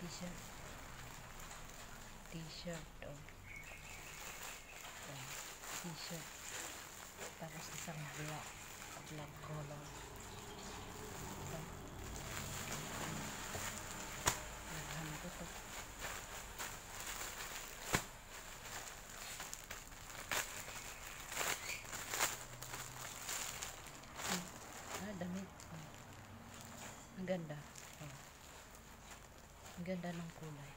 t-shirt. T-shirt, oh. Ayan, t-shirt. Tapos isang black color. Ito. Naghan ko to. Damit. Oh. Ang ganda. Oh. Ang ganda ng kulay.